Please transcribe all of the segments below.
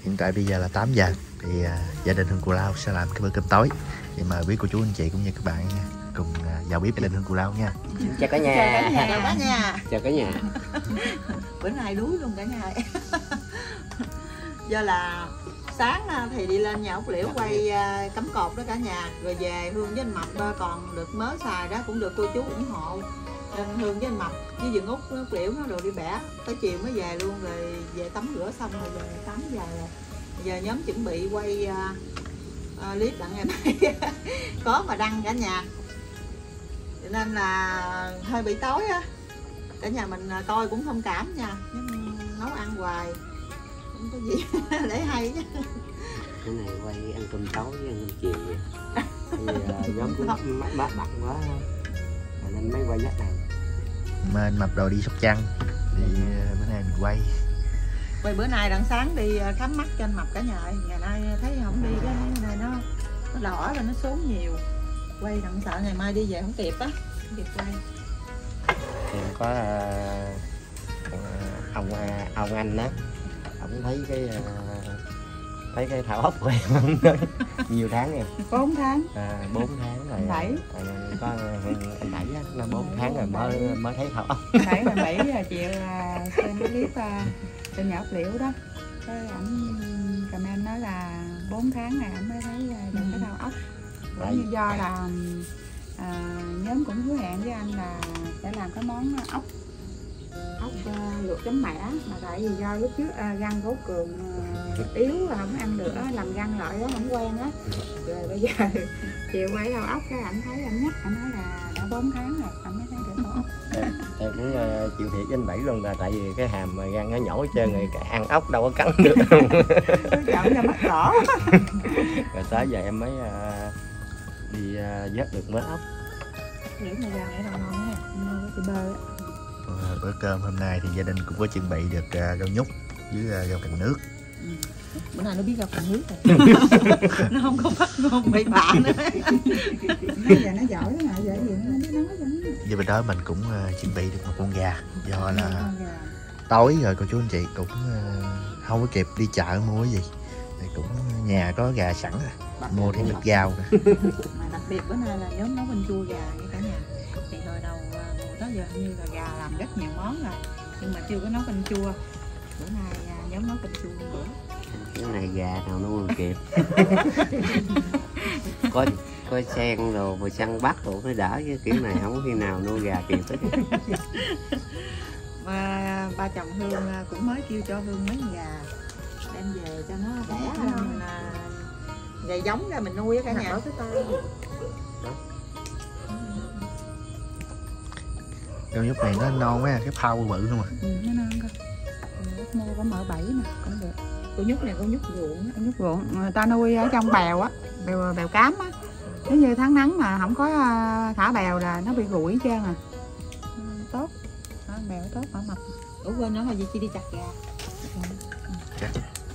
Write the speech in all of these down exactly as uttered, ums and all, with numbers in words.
Hiện tại bây giờ là tám giờ thì uh, gia đình Hương Cù Lao sẽ làm cái bữa cơm tối. Thì mời quý cô chú anh chị cũng như các bạn nha, cùng uh, vào bếp gia đình Hương Cù Lao nha. Chào cả nhà. Chào cả nhà. Chào cả nhà. Bữa nay đuối luôn cả nhà. Do là sáng thì đi lên nhà ốc liễu quay cắm cột đó cả nhà, rồi về Hương với anh Mập còn được mớ xài đó cũng được cô chú ủng hộ, nên Hương với anh Mập với vườn út ốc liễu nó rồi đi bẻ tới chiều mới về luôn, rồi về tắm rửa xong rồi về tám giờ rồi. Giờ nhóm chuẩn bị quay uh, uh, clip đặng ngày mai có mà đăng cả nhà, cho nên là hơi bị tối á, cả nhà mình coi cũng thông cảm nha, nấu ăn hoài không có gì để hay chứ. Cái này quay ăn cơm tối với ăn cơm chiều vậy. Thì uh, nhóm cũng mắt bát bận quá nên mới quay dắt này. Mà anh Mập đồ đi Sóc Trăng thì uh, bữa nay mình quay. Quay bữa nay đặng sáng đi khám mắt cho anh Mập cả nhà. Ngày nay thấy không đi cái này nó nó đỏ rồi nó xuống nhiều. Quay đặng sợ ngày mai đi về không kịp á, không kịp quay. Thì có uh, ông uh, ông anh đó, ông thấy cái uh, thấy cái thảo ốc của em không nói nhiều tháng em bốn tháng à, bốn tháng rồi bảy à, có anh bảy á, nó bốn tháng rồi mới mới thấy thảo ốc. Bảy là bảy chiều xem cái clip trên nhà ốc liễu đó, cái ảnh comment nói là bốn tháng này ảnh mới thấy được cái thảo ốc. Cũng như do là à, nhóm cũng hứa hẹn với anh là sẽ làm cái món ốc ốc uh, luộc chấm mẻ, mà tại vì do lúc trước uh, gan Cố Cường uh, yếu không ăn được, uh, làm gan loại đó không quen á, rồi bây giờ chiều quay đầu ốc cái ảnh thấy anh nhắc, anh nói là đã bốn tháng rồi anh mới thấy được món ốc. Em cũng uh, chịu thiệt với anh Bảy luôn, là tại vì cái hàm mà gan nó nhỏ hết trơn rồi, ăn ốc đâu có cắn được. Chọn ra mắt đỏ. Rồi tới giờ em mới uh, đi uh, vớt được mớ ốc. Liệu mà gan này đâu ngon nha, ngon chị bơ á. Bữa cơm hôm nay thì gia đình cũng có chuẩn bị được uh, rau nhút với uh, rau cần nước. Ừ. Bữa nay nó biết rau cần nước rồi. Nó không có bắt ngon bậy bạ nữa. Bây giờ nó giỏi mà, giờ gì nó biết nói cho nó. Với bên đó mình cũng uh, chuẩn bị được một con gà, do là tối rồi cô chú anh chị cũng uh, không có kịp đi chợ mua cái gì, thì cũng nhà có gà sẵn rồi, mua thêm thịt rau nè. Mà đặc biệt bữa nay là nhóm nấu canh chua gà với cả nhà. Thì hồi đầu mùa đó giờ như là gà làm rất nhiều món rồi, nhưng mà chưa có nấu canh chua. Bữa nay nhóm nấu canh chua một bữa. Cái này gà nào nó còn kịp. Có có sen rồi mà săn bắt rồi mới đỡ, chứ kiểu này không có khi nào nuôi gà kịp hết. Và ba chồng Hương cũng mới kêu cho Hương mấy con gà đem về cho nó đẻ mình gà giống ra mình nuôi cả nhà. Rau nhút này nó non quá, cái phao bự luôn mà. Ừ, nó non cơ. Mua có mỡ bảy mà cũng được. Con nhút này con nhút ruộng, con nhút ruộng người ta nuôi ở trong bèo á, bèo bèo cám á. Nếu như tháng nắng mà không có thả bèo là nó bị rủi hết trơn à. Ừ, tốt. Đó, bèo tốt ở mập. Ủa quên nói là gì chi đi chặt gà. Dạ.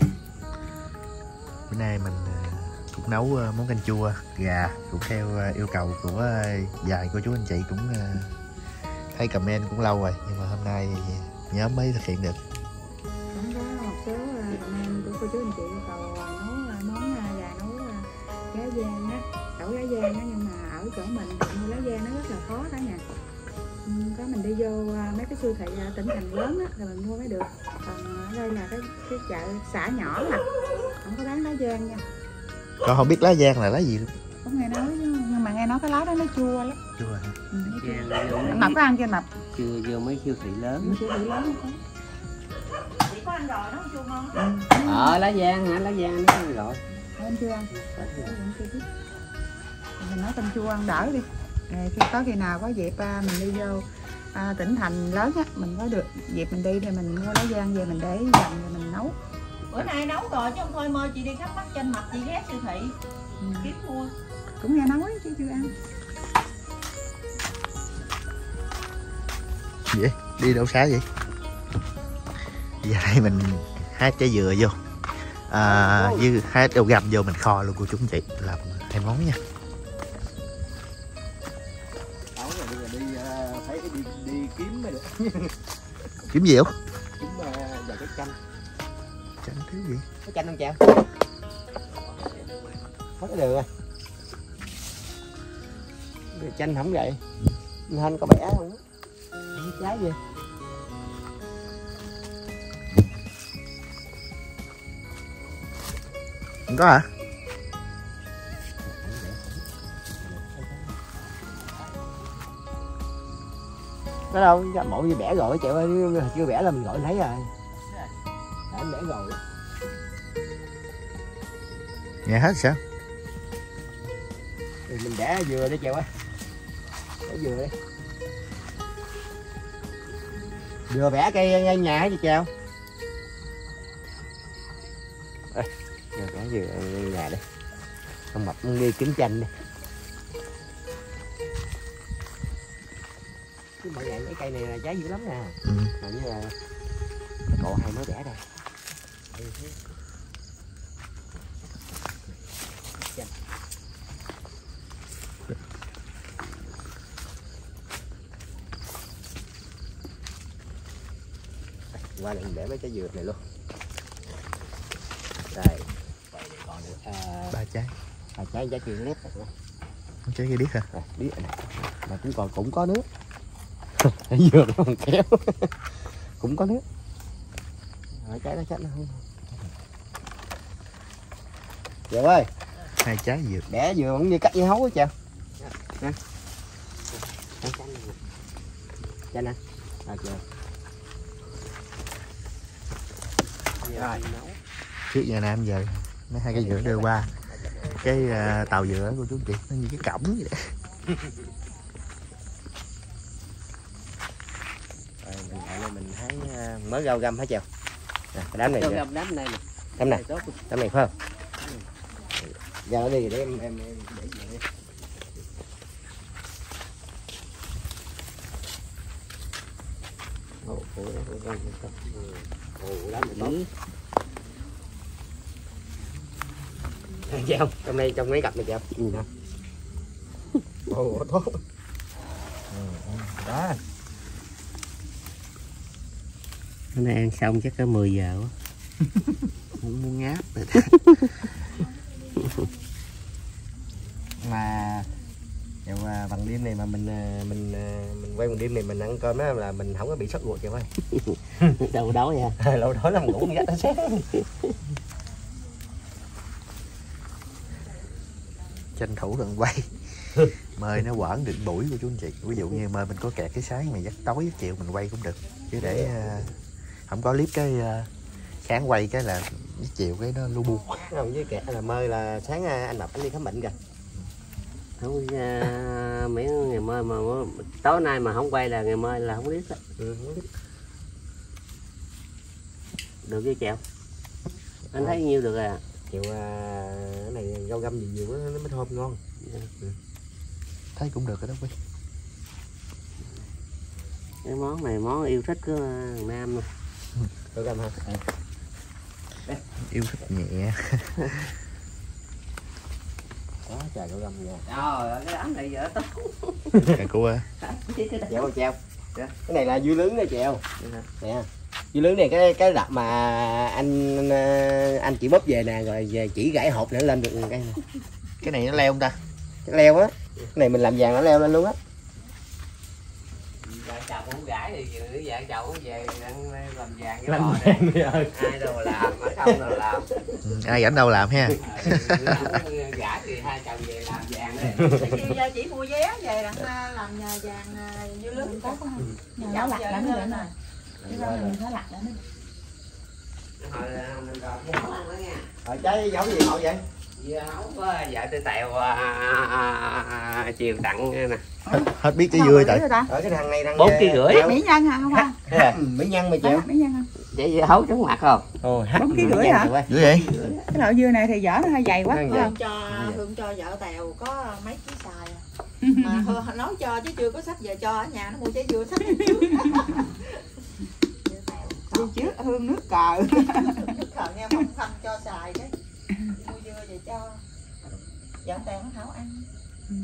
Bữa nay mình cũng nấu món canh chua gà cũng theo yêu cầu của vài cô chú anh chị, cũng thấy comment cũng lâu rồi, nhưng mà hôm nay nhóm mới thực hiện được. Cũng có một số comment của cô chú anh chị yêu cầu nấu món gà nấu lá giang á, đổ lá giang á, nhưng mà ở chỗ mình mua lá giang nó rất là khó cả nhà. Có mình đi vô mấy cái siêu thị tỉnh thành lớn á thì mình mua mới được, còn ở đây là cái, cái chợ xã nhỏ mà không có bán lá giang nha. Con không biết lá giang là lá gì luôn. Không nghe nói chứ, nhưng mà nghe nói cái lá đó nó chua lắm. Chua hả? Ừ, chua. Mập có ăn chưa Mập? Chưa vô mấy siêu thị lớn. Siêu thị lớn không có. Chị có ăn rồi nó chua ngon. Ừ. Ờ lá giang hả? Lá giang nó ăn rồi. Em chưa ăn. Mình nói canh chua ăn đỡ đi. Rồi khi có khi nào có dịp mình đi vô à, tỉnh thành lớn á, mình có được dịp mình đi thì mình mua lá giang về mình để dành rồi mình nấu. Bữa nay nấu rồi chứ không thôi mơ chị đi khắp mắt trên Mập chị ghé siêu thị ừ. kiếm mua. Cũng nghe nói chứ chưa ăn. Vậy? Đi đâu xa vậy? Giờ đây mình hái trái dừa vô, à, với hái đậu găm vô mình kho luôn cô chú anh chị, làm hai món nha. Đi, phải đi, đi kiếm mới được. Kiếm gì không? Kiếm uh, vài cái chanh. Chanh thiếu gì? Có chanh không Chào? Có cái đường rồi. Chanh không vậy. Anh có bẻ không? Không trái gì. Không có hả? Có đâu, bộ như bẻ rồi Chịu ơi, chưa bẻ là mình gọi thấy rồi. Đã anh bẻ rồi. Nghe hết sao? Thì mình bẻ dừa đi Chịu ơi. Bẻ dừa đi. Dừa bẻ cây ngay nhà gì Chào. Ê, bẻ dừa ngay nhà đi. Con mập đi kiếm chanh đi. Chứ mọi ngày mấy cây này là trái dữ lắm nè. Ừ. Mà như là cậu hai mới bẻ đây. Qua đây mình để mấy trái dừa này luôn. Đây. Vậy thì còn được à, Ba trái. à, trái trái kia nếp này. Trái kia điếc hả? À, điếc này. Mà cũng còn cũng có nước. Trái dừa nó còn kéo. Cũng có nước. Ở trái đó chắc nó không. Chào ơi. Hai trái dừa. Bẻ dừa cũng như cắt dưa hấu á Chào. Nè. Chanh nè. À chờ. Rồi. Trước giờ Nam giờ mấy hai cây dừa đưa qua cái uh, tàu dừa của chú chị nó như cái cổng vậy. Rồi mình lại đây mình thấy uh, mới rau găm hả Chào. Nè, cái đám này. Rau găm đám này nè. Đám này. Đám này phải không? Giờ nó đi để em em, em để đi. Ồ, ồ, ồ, ồ, ồ, đám này tốt. Chào, trong đây trong mấy cặp này Chào. Ừ nè. Ồ, tốt. Đó. Hôm nay ăn xong chắc có mười giờ quá. Muốn muốn ngáp rồi. Mà Chào, bằng đêm này mà mình mình mình quay bằng đêm này mình ăn cơm á là mình không có bị sốt ruột Chào ơi. Đâu đói nha. Lâu đói lắm ngủ giấc tới sáng. Tranh thủ lần quay. Mời nó quẩn định buổi của chú anh chị. Ví dụ như mời mình có kẹt cái sáng mà giấc tối giấc chiều mình quay cũng được. Chứ để uh, không có clip cái uh, sáng quay cái là giấc chiều cái nó lu bu. Không với kẹt là mời là sáng anh Mập anh đi khám bệnh kìa. Không uh, mấy ngày mai mà tối nay mà không quay là ngày mai là không biết đó. Ừ, không biết. Được chứ Chào. Anh thấy nhiêu được à? Chịu uh, cái này rau găm gì nhiều quá nó mới thơm ngon. Ừ. Thấy cũng được rồi đó quý. Cái món này món yêu thích của thằng Nam nè. Rau găm hả? À. Yêu thích nhẹ. Đó trời rau găm nha. Trời ơi cái đám này dở tốt. Cà cua. Chèo Chèo. Cái này là dưa lưới đó Chèo. Nè. Dưa lưới này cái cái đập mà anh anh chỉ bóp về nè rồi về chỉ gãy hộp nữa lên được cái này. Cái này nó leo không ta? Cái leo á. Cái này mình làm vàng nó leo lên luôn á. Vợ chồng không gãy thì vợ chồng không về làm vàng cái bò này. Ai đâu mà làm, mà không đâu làm. Ừ, ai rảnh đâu làm ha. Gãy thì hai chồng về làm vàng đây. Chị mua vé về làm làm vàng dưa lưới tốt không? Nó lặt lắm nữa nè. Mình phải lặt nữa. Rồi trái giống gì hậu vậy? Dưa hấu có vợ tôi tèo à, à, à, chiều tặng nè. Hết, hết biết cái dưa tại. Ở cái thằng này đang bốn ký rưỡi. Mỹ nhân hả không à? Mỹ nhân mà Chịu. Mỹ nhân không? Vậy dưa hấu trúng mặt không? Ồ, bốn ký rưỡi hả? Dữ vậy? Cái loại dưa này thì vỏ nó hơi dày quá. Hương cho Hương cho vợ tèo có mấy ký xài à. Mà Hương nói cho chứ chưa có sách về cho ở nhà nó mua trái dưa sách trước. Đi trước Hương nước cờ. Nước cờ nghe phong thăm cho xài đấy. Mua dưa về cho vợ tèo nó thảo ăn. Ừ.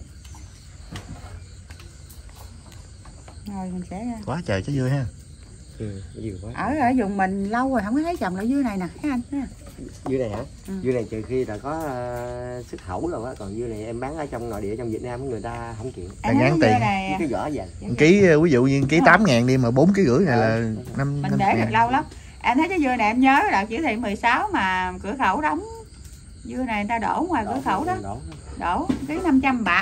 Rồi mình sẽ Quá trời trái dưa ha. Ừ, nhiều quá. Ở ở vùng mình lâu rồi không có thấy trồng ở dưới này nè, thấy anh ha. Dưa này hả? Ừ. Dưa này trừ khi là có uh, xuất khẩu rồi á, còn dưa này em bán ở trong nội địa trong Việt Nam người ta không chịu. Em gán tiền. Này... cái vỏ vậy. Ký ví dụ như ký tám ngàn đi mà bốn ký rưỡi này là năm mình để được lâu lắm. Em thấy cái dưa này em nhớ là chỉ thị mười sáu mà cửa khẩu đóng dưa này người ta đổ ngoài đổ, cửa khẩu đó. Đổ, đổ ký năm trăm bạc.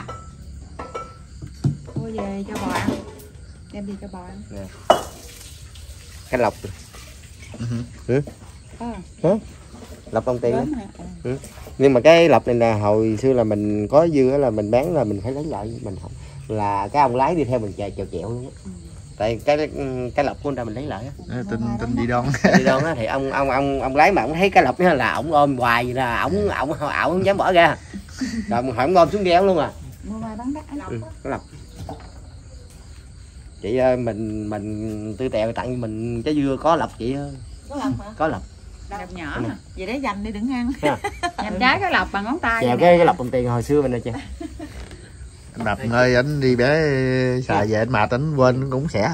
Mua về cho bò ăn. Đem đi cho bò ăn. Nè. Cái lọc. Ừ. À. Ừ. Lọc đồng tiền đó. Ừ. Nhưng mà cái lọc này là hồi xưa là mình có dưa là mình bán là mình phải lấy lại mình không là cái ông lái đi theo mình chạy chèo chẹo luôn á. Ừ. Tại cái cái lọc của người ta mình lấy lại á. À, tin tin gì đâu. Đi đâu á thì ông ông ông ông lái mà ông thấy cái lọc đó là ông ôm hoài vậy là ông ông ổng không dám bỏ ra. Rồi mình hỏi ôm xuống ghe luôn à. Mua ngoài bán đắt ừ, cái lọc. Chị ơi mình mình tư tèo tặng mình trái dưa có lọc chị ơi. Có lọc hả? Có lọc. Lọc nhỏ mà. Vậy để dành đi đừng ăn. Dành trái cái lọc bằng ngón tay. Chèo cái, cái lọc đồng tiền hồi xưa mình nè chị. Anh Đập ơi, anh đi bé xài về anh mệt anh quên cũng xẻ.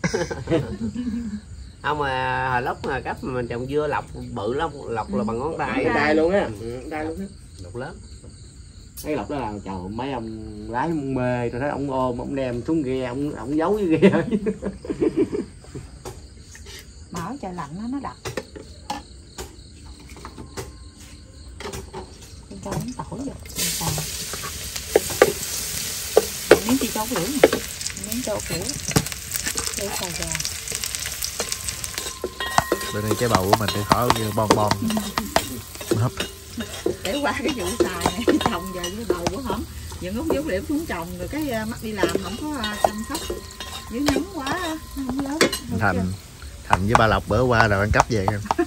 Không mà hồi lúc mà cấp mà mình trồng dưa lọc bự lắm, lọc là bằng ngón tay. Ngón tay luôn á. Ừ, tay luôn á. Lọc lớn. Cái lọc đó là trời mấy ông lái mê, tôi thấy ông ôm ông đem xuống ghe, ông ông giấu với ghe. Mở trời lạnh nó nó đập. Cho miếng tỏi vô, xào. Miếng chi chấu lưỡi nè, miếng chấu lưỡi, để xào gà. Bên đây trái bầu của mình thì khỏi bon bon. Hấp. Để qua cái vụ xài này trồng về cái bầu của hổng. Những út dấu liễu xuống trồng rồi cái mắt đi làm không có chăm sóc. Dưới nắng quá không lớn. Thành Thành với ba Lộc bữa qua rồi ăn cắp về không?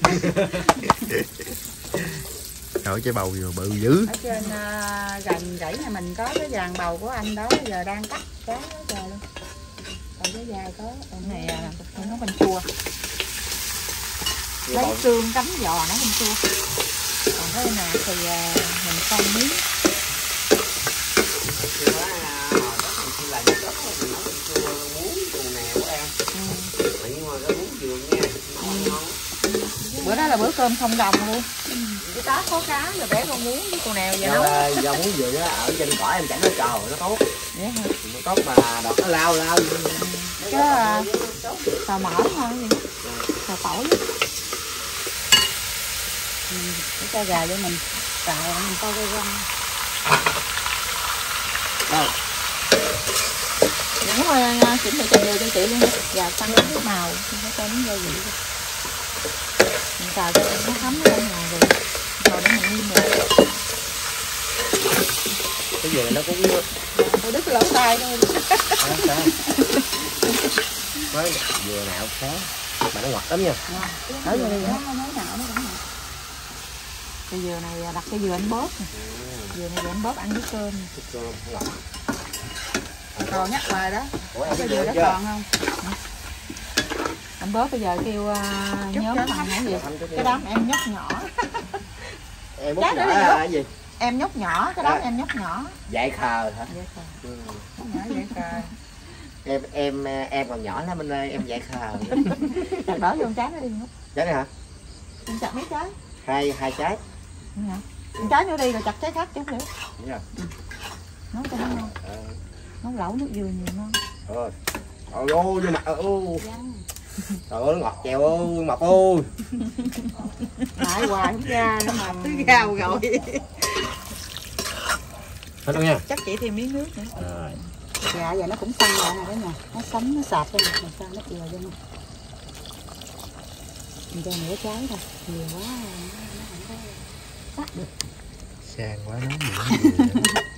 Hỏi trái bầu vừa bự dữ. Ở trên uh, gần rẫy này mình có cái vàng bầu của anh đó giờ đang cắt trái đó trời luôn. Còn cái dài có còn này là nó bên chua. Lấy xương cắm giò nó bên chua. Còn cái này thì uh, mình con miếng. Là những đất mình nấu chua muống chua nè của em. Ừ. Nhưng mà cái muống dừa nha. Ừ. Bữa đó là bữa cơm không đồng luôn. Cái tá có cá rồi bé con muống với con nèo vậy nấu. Do muống dừa á ở trên cỏ em chẳng nó trầu nó tốt. Vậy hả? Nó tốt mà đọt nó lao lao. Cái xào mỡ thôi gì. Xào tỏi. Ừ, cái cho gà cho mình tạo mình coi cái răng. Đâu. Đúng rồi, chỉnh lại trồng đều cho chị luôn. Gà xanh nước màu, không có cho miếng gia vị. Mình xào cho nó thấm nó lên ngồi rồi. Rồi để mình nghiêm lại. Cái dừa nó cũng Tôi đứt lỗ tai thôi. Mới dừa nào khó mà nó ngọt lắm nha. Ở đây nó mới nạo nó cũng ngọt. Cái dừa này đặt cái dừa anh bóp nè. Dừa này anh bóp ăn với cơm. Cơm ngọt. Còn nhắc hoài đó. Ủa, em cái dừa đó còn không? Anh bóp bây giờ kêu uh, nhóm thằng cái gì? Cái đám em nhóc nhỏ. Em nhóc nhỏ là cái gì? Em nhóc nhỏ, cái đám em nhóc nhỏ. Dại khờ hả? Dại khờ. Ừ. Nhỏ dại khờ. Em em em còn nhỏ lắm anh ơi, em dại khờ. Chặt đỡ vô con trái nó đi nhóc. Trái này hả? Em chặt mấy trái? Hai hai trái. Ừ, hả? Con trái nữa đi rồi chặt trái khác chút nữa. Đúng rồi. Ừ. Nấu cho nó ngon. Ờ. Nấu lẩu nước dừa nhiều ngon. Rồi. Trời ơi, vô mặt ơi. Trời ơi, nó ngọt chèo ơi, mập ơi. Lại hoài không ra nó mập tới gao rồi. Hết đâu nha. Chắc chỉ thêm miếng nước nữa. Rồi. Dạ giờ nó cũng săn lại nè cái này, nó sánh nó sạp cho mình sao nó chừa cho mình. Mình cho nửa trái thôi, nhiều quá nó không có sắc được. Sang quá nóng gì.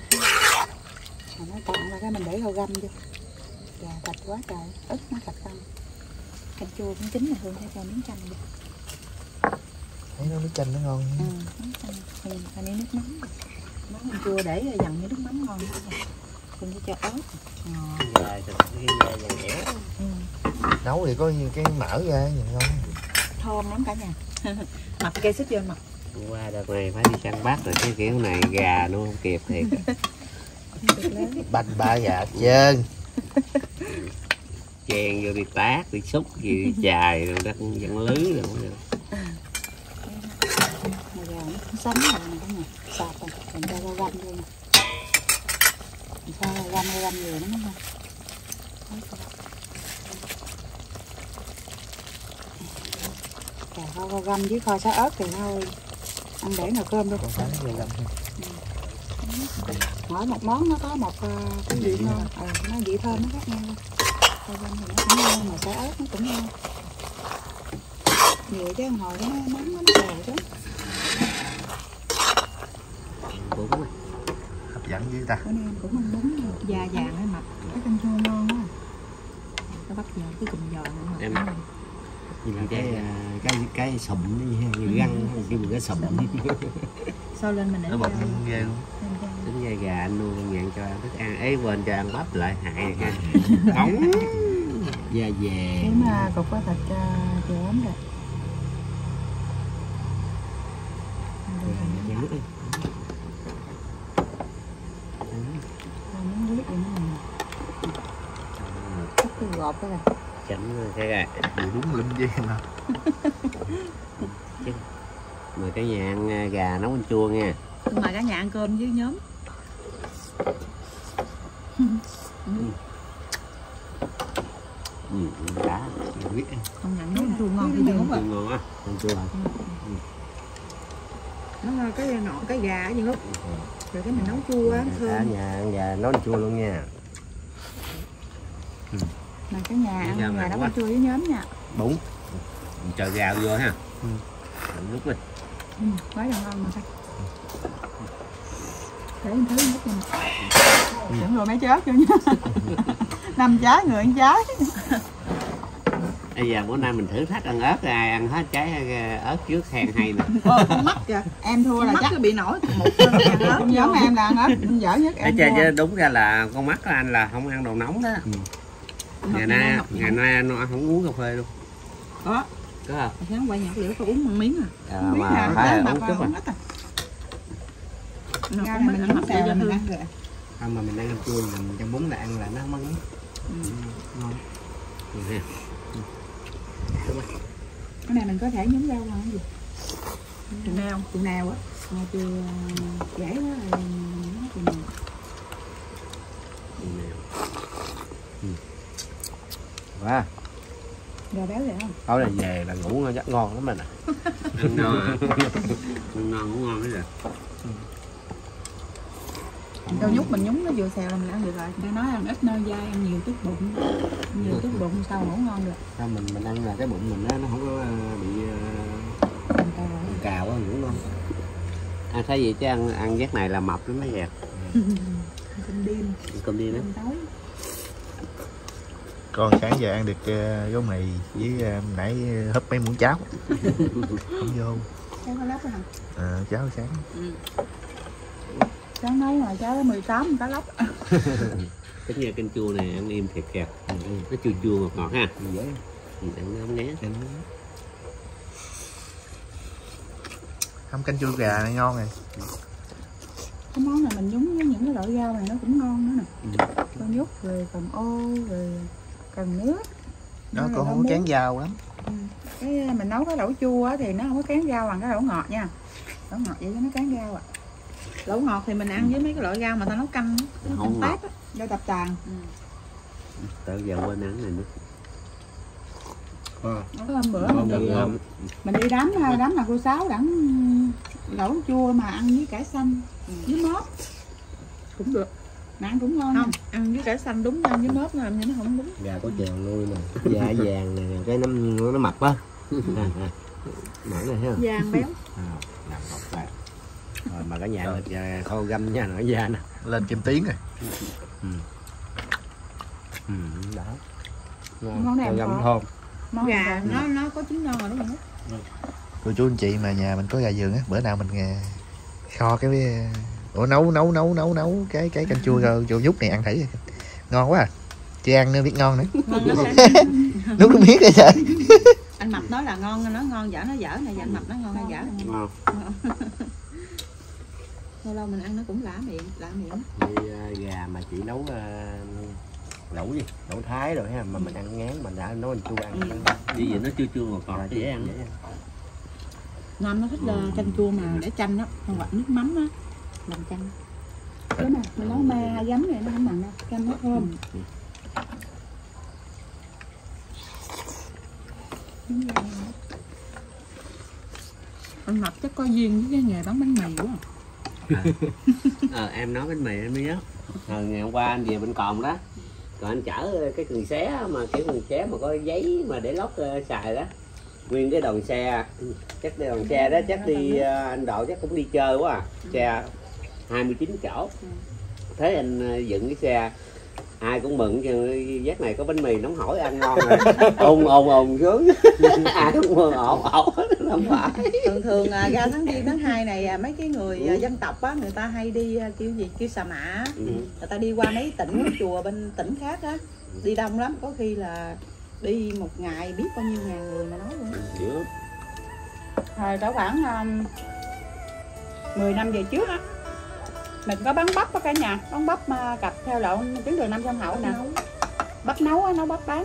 Nó còn là cái mình để rau găm vô. Dạ thịt quá trời, ức nó thịt không. Canh chua cũng chín rồi Hương sẽ cho miếng chanh vô. Thấy nó miếng chanh nó ngon. Ừ, miếng chanh. Hương cho nước mắm. Mắm canh chua để dần với nước mắm ngon. Hương sẽ cho ớt. Ngon. Rồi thịt cái vàng dẻo. Ừ. Nấu thì có như cái mỡ ra nhìn ngon. Thơm lắm cả nhà. Mập cây xích vô mập. Qua đợt này phải đi săn bắt rồi cái kiểu này gà nó không kịp thiệt. Banh ba gà trơn. chen vô đi tát đi xúc gì đi chài rồi đất dẫn lưới rồi. Mà giờ nó cũng sánh rồi nè cái này sạch rồi mình cho rau găm luôn nè, mình cho rau găm rau găm nhiều lắm không? Rau rau găm với kho xá ớt thì thôi ăn để nồi cơm luôn. Mỗi một món nó có một cái vị ngon, ờ, nó vị thơm nó khác nhau. Rau găm thì nó cũng ngon mà xá ớt nó cũng ngon. Nhiều chứ hồi nó nắng nó nó chứ. Bún này. Hấp dẫn dữ ta. Bữa nay em cũng ăn bún da vàng hay mập, cái canh chua ngon quá. Nó bắt giờ cái cụm giò nữa mà. Em như là cái cái cái sụm đi ha, như găng kêu cái sụm. Sau lên mình để Nó bột ghê luôn. Tính da gà anh nuôi con nhạn cho ăn thức ăn ấy, quên cho ăn bắp lại hại ha. Bóng da về. Cái mà cục có thịt chè ấm rồi. Miếng huyết vậy nó cắt cái gọt đó rồi. Chấm cái gà. Đúng linh với em hả? Mời cả nhà ăn gà nấu canh chua nha. Mời cả nhà ăn cơm với nhóm. Ừ, đã. Không nhận nấu chua ngon thì đúng rồi. Ngon á, canh chua. Nó cái nọ cái gà gì lúc. Rồi cái mình nấu chua á, Cả thơm. nhà ăn gà nấu canh chua luôn nha. Mà cái nhà ăn gà nấu canh chua với nhóm nha. Bún. Chờ gà vô ha. Ừ. Lúc đi. Ừ, quá là ngon mà thôi. Để em thấy nước mình. Chuẩn rồi mấy trái cho nha. Năm trái người ăn trái. Bây giờ bữa nay mình thử thách ăn ớt, ai ăn hết trái ớt trước khen hay nè. Ô, con mắt kìa. Em thua là Mắt chắc nó bị nổi một cân ăn ớt. cũng giống em là ăn ớt dở nhất Ở em trên thua. chứ đúng ra là con mắt của anh là không ăn đồ nóng đó. Ừ. Ngày nay ngày nay anh không uống cà phê luôn. Đó. Có không? Sáng quay nhạc liệu có uống một miếng à. À, Không biết mà nào, phải mập uống chút vào, à. uống ít à. Nó Ra cũng này biết mình ăn ăn mập xèo là cho mình thương. ăn rồi. Không mà mình ăn canh chua mình trong bún là ăn là nó không ngấm. Ừ. Ngon. Ừ, ha. Ừ. Cái này mình có thể nhúng rau vào cái gì? Chừng nào? Chừng nào á. Mà chưa dễ quá rồi nó chừng nào. Wow. Gà béo vậy không? Tối này về là ngủ ngon, chắc ngon lắm mình à. Ăn ngon à. Ăn ngon cũng ngon hết rồi. Đâu nhúc mình nhúng nó vừa xèo là mình ăn được rồi. Người ta nói ăn ít nơi dai, ăn nhiều tức bụng. Ăn nhiều tức bụng sao ngủ ngon được. Sao mình mình ăn là cái bụng mình đó, nó không có bị uh, cào á, ngủ ngon. Anh thấy gì chứ ăn ăn giấc này là mập lắm mấy dẹt. Cơm đêm. Cơm đi đó. Cơm tối. Con sáng giờ ăn được uh, gói mì với uh, nãy húp mấy muỗng cháo. Không vô. Cháu có lóc hả? À, cháo sáng. Ừ. Cháu nấu mà cháu mười tám cá lóc. Cái nhà canh chua này ăn im thiệt kìa. Nó chua chua ngọt ngọt ha. Dễ. Mình ăn nó không ngán. Hâm canh chua gà này ngon này. Cái món này mình nhúng với những cái loại rau này nó cũng ngon nữa nè. Có nhút rồi cần ô rồi cần nước. Nó cũng không có kén dao lắm. Ừ. Cái mình nấu cái lẩu chua á thì nó không có kén rau bằng cái lẩu ngọt nha. Lẩu ngọt vậy cho nó kén rau à. Lẩu ngọt thì mình ăn với mấy cái loại rau mà ta nấu canh, nó Không canh ngọt. tép á. Rau tập tàn. Ừ. Tới giờ quên ăn này nữa. Có hôm bữa Ngon, mình đi, ngon. mình đi đám đám là cô Sáu đẳng lẩu chua mà ăn với cải xanh với mớp cũng được, mà ăn cũng ngon. Không, nha. ăn với cải xanh đúng nha, với mớp làm như nó không đúng. Gà có chèo nuôi nè, da vàng nè, cái nó nó mập á. Mỡ này ha. Vàng béo. À, làm ngọt lại. Rồi mà cả nhà là kho găm nha, nổi da nè. Lên kim tiến rồi. Ừ. Ừ, đó. Món này Kho em găm có. thơm. Món Gà này nó nó có trứng non rồi đúng không? Cô chú anh chị mà nhà mình có gà vườn á, bữa nào mình uh, kho cái uh, ủa nấu nấu nấu nấu nấu cái cái canh chua chua nhút này ăn thử. Ngon quá à. Chị ăn nữa biết ngon nữa. Nuốt cái miếng rồi trời. Anh Mập nói là ngon, nó ngon dở nó dở này, giờ anh Mập nói ngon hay dở. Ngon. Lâu lâu mình ăn nó cũng lạ miệng, lạ miệng. Thì, uh, gà mà chị nấu uh, lẩu gì lẩu thái rồi ha, mà mình ăn ngán mình đã nấu ăn chua ăn Như vậy nó chua chua ngọt ngọt dễ ăn. Nam nó thích là canh chua mà để chanh đó, không hoặc nước mắm á, làm chanh. Đúng rồi, mình nấu me hai giấm này nó không mặn đâu, canh nó thơm. Anh Mập chắc có duyên với cái nghề bán bánh mì quá. À. Ờ, em nói bánh mì em mới nhớ. Hồi ngày hôm qua anh về bên Cồn đó, rồi anh chở cái cần xé mà kiểu cần xé mà có giấy mà để lót uh, xài đó, nguyên cái đoàn xe, chắc đi đoàn xe đó chắc đi uh, anh Độ chắc cũng đi chơi quá à. Xe hai mươi chín chỗ, thế anh uh, dựng cái xe ai cũng mừng chứ giác này có bánh mì nóng hổi ăn ngon rồi ồn ồn ồn xuống ai cũng mừng ổn ổn không phải. Thường thường à, ra tháng giêng tháng hai này à, mấy cái người à, dân tộc á, người ta hay đi à, kêu gì kêu Xà Mã, ừ. người ta đi qua mấy tỉnh chùa bên tỉnh khác á, đi đông lắm, có khi là đi một ngày biết bao nhiêu ngàn người mà nói luôn. Ừ. Hồi cỡ khoảng um, mười năm về trước á, mình có bán bắp á cả nhà, bán bắp mà cặp theo lộ tuyến đường Nam Sông Hậu nè, bắp nấu á, nấu bắp bán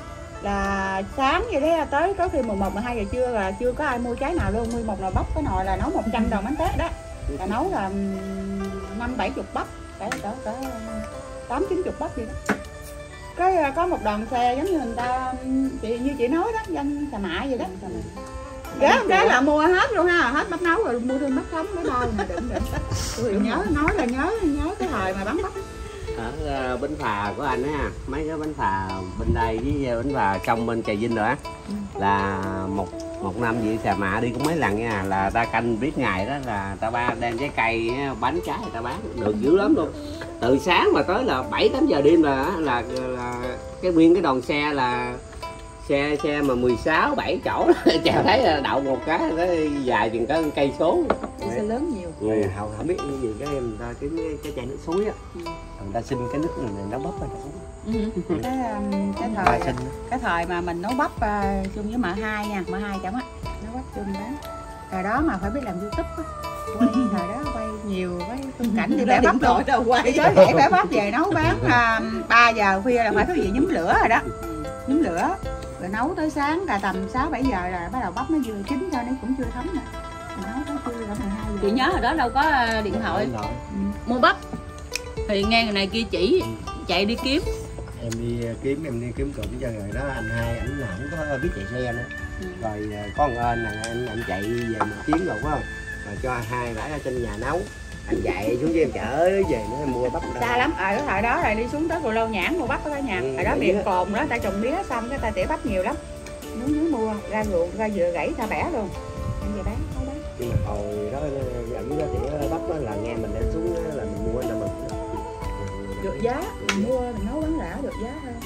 là sáng vậy đấy, tới có khi mười một mười hai giờ trưa là chưa có ai mua trái nào luôn, mua một nồi bắp cái nồi là nấu một trăm đồng bánh tét đó, là nấu là năm bảy chục bắp, phải cỡ cỡ tám chín chục bắp gì đó. Cái có một đoàn xe giống như người ta chị như chị nói đó, dân Xà Mã vậy đó, ghé cái là mua hết luôn ha, hết bắp nấu rồi mua thêm bắp sống cái bao mà đựng đựng. Tôi nhớ nói là nhớ nhớ cái thời mà bán bắp. Ở uh, bánh phà của anh á, mấy cái bánh phà bên đây với bánh phà trong bên Trà Vinh rồi á, là một một năm vậy Xà Mã đi cũng mấy lần nha, là ta canh biết ngày đó là ta ba đem trái cây bánh trái người ta bán được dữ lắm luôn, từ sáng mà tới là bảy tám giờ đêm là là, là cái nguyên cái đoàn xe là xe xe mà mười sáu bảy chỗ chèo thấy là đậu một cái nó dài chừng có cây số, xe lớn nhiều. Rồi không, không biết cái gì cái em ta kiếm cái, cái chai nước suối á, người ta xin cái nước này nấu bắp rồi cái cái thời cái thời mà mình nấu bắp uh, chung với mợ hai nha, mợ hai chẳng á, nấu bắp chung bán. Thời đó mà phải biết làm YouTube á, quay thời đó quay nhiều cái khung cảnh đi bẻ bắp rồi đâu quay tới để bẻ bắp về nấu bán uh, ba giờ khuya là phải có gì nhúm lửa rồi đó, nhúm lửa rồi nấu tới sáng là tầm sáu bảy giờ là bắt đầu bắp nó vừa chín cho nên cũng chưa thấm nè, mình nấu tới khuya là mười hai giờ. Chị nhớ hồi đó đâu có điện thoại ừ. mua bắp thì nghe người này kia chỉ chạy đi kiếm. Em đi kiếm em đi kiếm cụm cho người đó, anh hai ảnh là không có biết chạy xe nữa, ừ. rồi có một anh là anh anh chạy về một chuyến rồi phải không, rồi cho hai rải ra trên nhà nấu, anh chạy xuống với em chở về nữa em mua bắp xa lắm. Ở cái thời đó là đi xuống tới Cù Lâu Nhãn mua bắp ở cả nhà, ừ, ở đó miền Cồn đó ta trồng mía xong cái ta tỉa bắp nhiều lắm, muốn muốn mua ra ruộng ra dừa gãy ta bẻ luôn em về bán không bán. Nhưng mà hồi đó dẫn ra tỉa bắp đó là nghe mình đem xuống là mình mua năm mình được giá, mình mua mình nấu bán lẻ được giá hơn.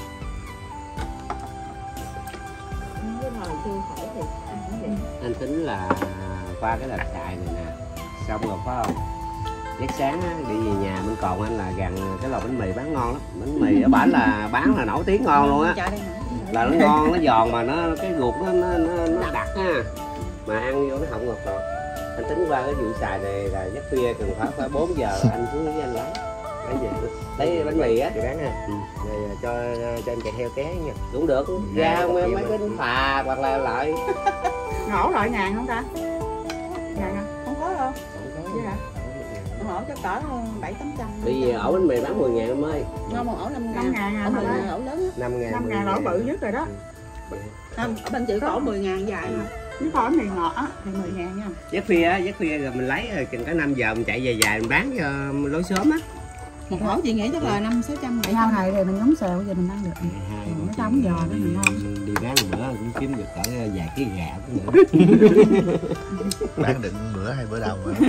Cái thời xưa khổ thì ăn cũng vậy. Anh tính là qua cái lạch trại này nè, xong rồi phải không? Giấc sáng á, đi về nhà bên Cồn anh là gần cái lò bánh mì bán ngon lắm, bánh mì ở bển là bán là nổi tiếng ngon luôn á, là nó ngon, nó giòn mà nó cái ruột nó nó nó, nó đặc ha, mà ăn vô nó không ngọt ngọt. Anh tính qua cái vụ xài này là giấc khuya cần phải phải bốn giờ anh xuống với anh lấy lấy về lấy bánh mì á thì bán ha, ừ. Rồi cho cho em chạy theo ké nha, cũng được, ra mấy, mấy cái phà hoặc là lại ngổ loại ngàn không ta? Ngàn không có đâu, vậy hả? Ổ cho cỡ bảy tám trăm. Bây giờ ổ bánh mì bán mười ngàn em ơi. Ngon một ổ năm ngàn. Ổ mười ngàn ổ lớn á. năm ngàn. năm ngàn ổ bự nhất rồi đó. Không, ở bên chị có ổ mười ngàn dài mà. Nếu có mì ngọt á thì mười ngàn nha. Giấc khuya á, giấc khuya rồi mình lấy rồi chừng có năm giờ mình chạy về dài mình bán cho lối sớm á. Một ổ chị nghĩ chắc là năm sáu trăm bảy trăm này thì mình nhúng xèo giờ mình ăn được. Nó trống giò đó mình ngon. Đi bán một bữa cũng kiếm được cỡ vài ký gạo nữa. Bán đựng bữa hay bữa đầu mà.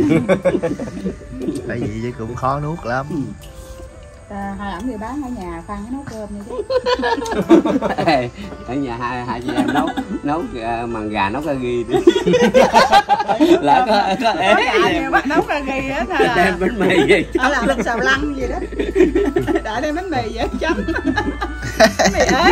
Tại vì chứ cũng khó nuốt lắm. À, hai ổng đi bán ở nhà Phan cái nấu cơm như thế. Ở nhà hai hai chị em nấu nấu màn gà nấu cà ri đi. Là có có ế bắt nấu cà ri á thôi. Đem bánh mì về. Ở làm bánh xào lăng gì đó. Đợi đem bánh mì về chấm. Bánh mì ế.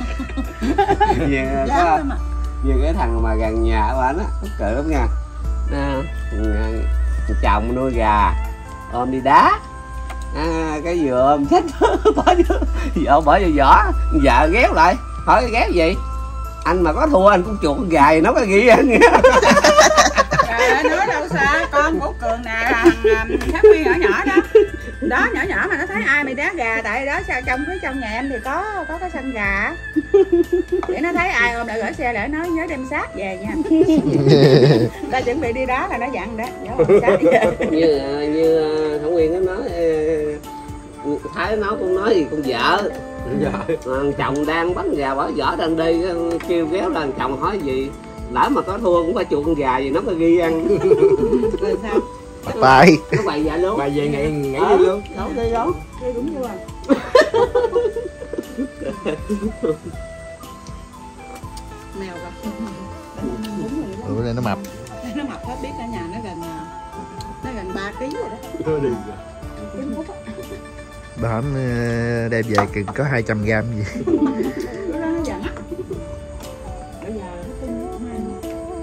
Về có như cái thằng mà gần nhà của anh á, cười lắm nha. Chồng nuôi gà ôm đi đá à, cái dừa chết bỏ vô vợ bỏ vô vỏ, vợ ghéo lại hỏi ghéo gì anh mà có thua anh cũng chuột con gà nó có ghi anh. Trời ơi, nói đâu xa, con của Cường nè, thằng Khắc Nguyên nhỏ nhỏ đó. Đó, nhỏ nhỏ mà nó thấy ai mày đá gà, tại đó sao trong phía trong nhà em thì có có cái sân gà. Để nó thấy ai ôm lại gửi xe lại nói nhớ đem xác về nha. Ta chuẩn bị đi đá là nó dặn đó, nhớ đem xác về. Như như Thảo Nguyên nó nói Thái nó cũng nói gì con vợ. Thằng chồng đang bắn gà bỏ vỏ đang đi kêu kéo là thằng chồng hỏi gì lỡ mà có thua cũng phải chuột con gà gì nó có ghi ăn. Rồi sao? Bài Nó bày dạ luôn. Bà về ngày ngày ờ, đi luôn. Đâu đi đâu. Đi cũng vui à. Mèo rồi. bữa nay nó mập. Nó mập hết biết cả nhà nó gần nó gần ba ký rồi đó. Bà hổm ờ, đem về cần có hai trăm gram gì. Bữa đó nó giận. Bây giờ nó tin nó không ăn.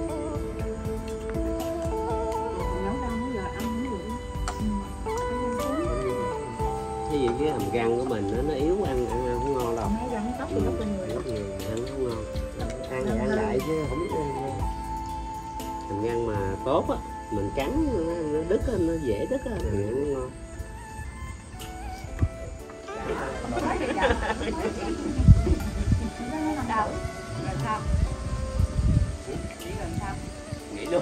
Nấu rau bây giờ ăn nó Cái gì cái hàm răng của mình nó, nó yếu ăn ăn, ăn không ngon đâu. nó răng tóc thì nó bên người. Rất nhiều ăn không ngon. Ăn thì ăn lại chứ không hàm răng mà tốt á, mình cắn nó, nó đứt á, nó dễ đứt á thì ăn không ngon. Nghĩ luôn.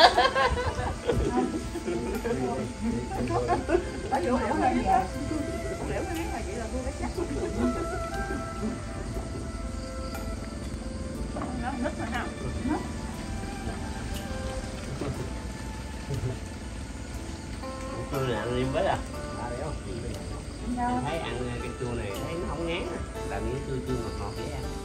Chua này ăn đi với à? Thấy ăn cái chua này thấy nó không ngán, làm như chua chua ngọt ngọt dễ ăn.